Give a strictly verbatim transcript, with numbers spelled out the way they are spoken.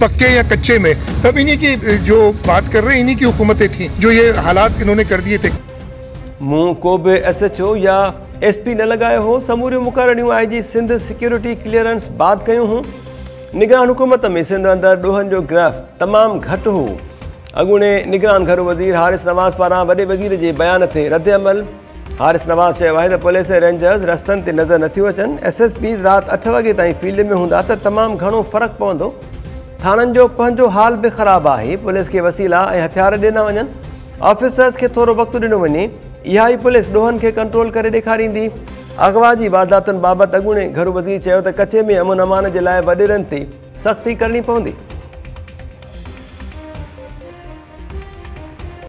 पक्के या कच्चे में। अब इन्हीं की जो बात कर रहे हैं इन्हीं की हुकूमतें थी जो ये हालात इन्होंने कर दिए थे। मुंह को भी एस एच ओ या एस पी न लगायो हो। समूरियूं मुक़ररियूं I G Sindh security clearance बाद कयूं हूं। निगरान हुकूमत में सिंध अंदर ॾोहनि जो ग्राफ तमाम घटि हो। अॻूणे निगरान घर वज़ीर हारिस नवाज़ पारां वॾे वज़ीर जे बयान ते रद्द अमल। हारिस नवाज़ चयो आहे त पुलिस ऐं रेंजर्स रस्तनि ते नज़र नथियूं अचनि। एस एस पी राति अठ वॻे ताईं फील्ड में हूंदा त तमामु घणो फ़र्क़ु पवंदो। थाणनि जो पंहिंजो हाल बि ख़राबु आहे। पुलिस खे वसीला ऐं हथियार ॾिना वञनि। ऑफिसर्स खे थोरो वक़्तु ॾिनो वञे। इहा ई पुलिस ॾोहनि खे कंट्रोल करे ॾेखारींदी। अगवा जी वारदातुनि बाबति अॻूणे घर वज़ीर चयो त कचे में अमन अमान जे लाइ वॾेरनि ते सख़्ती करणी पवंदी।